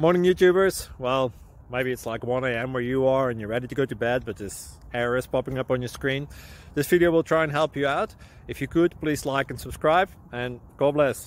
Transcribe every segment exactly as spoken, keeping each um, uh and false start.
Morning YouTubers. Well, maybe it's like one A M where you are and you're ready to go to bed, but this error is popping up on your screen. This video will try and help you out. If you could, please like and subscribe, and God bless.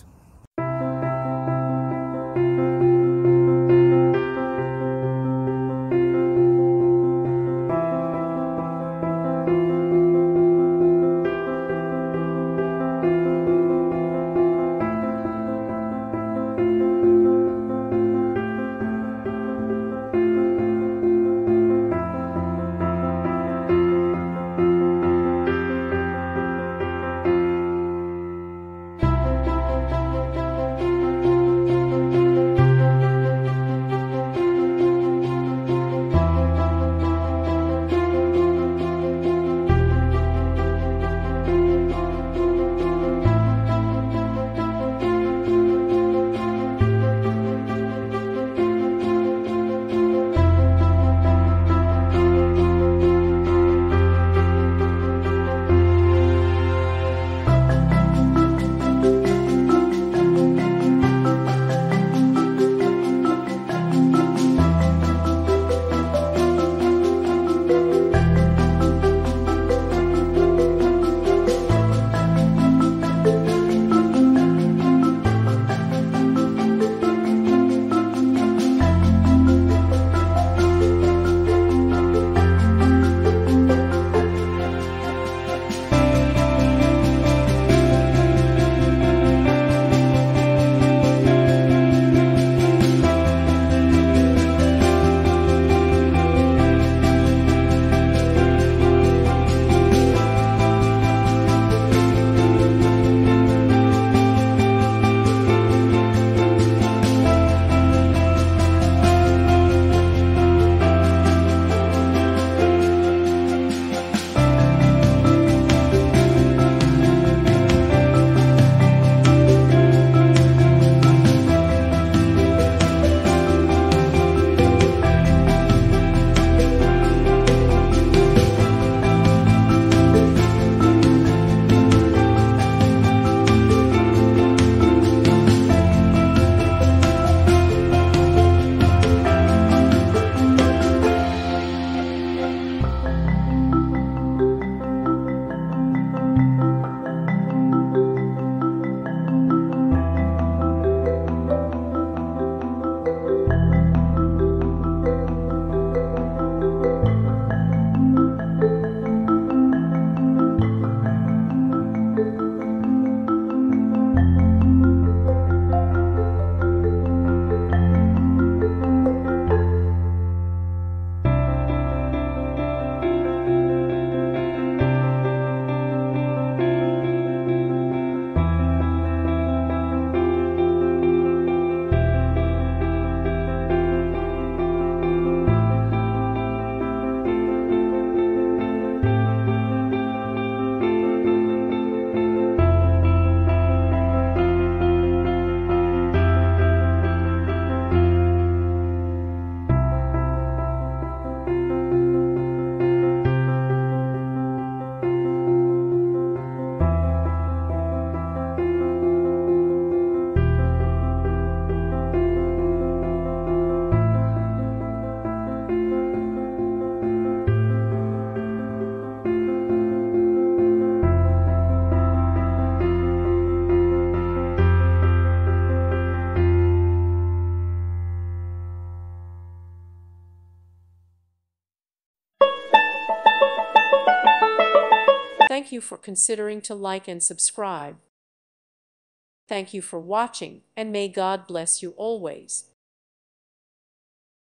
Thank you for considering to like and subscribe. Thank you for watching, and may God bless you always.